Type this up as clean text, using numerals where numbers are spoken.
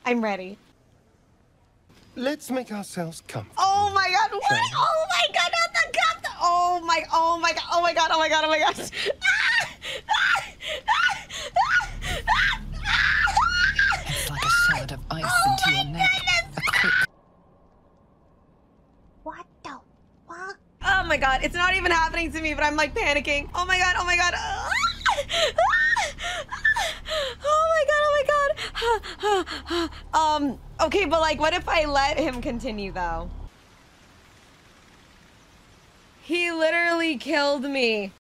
I'm ready. Let's make ourselves comfortable. Oh my god, what? Oh my god, not the cup! Oh my god, oh my god, oh my god, oh my god, oh my gosh. It's like a shard of ice into your neck. What the fuck? Oh my god, it's not even happening to me, but I'm like panicking. Oh my god, oh my god. Oh my god. Okay, but like, what if I let him continue though? He literally killed me.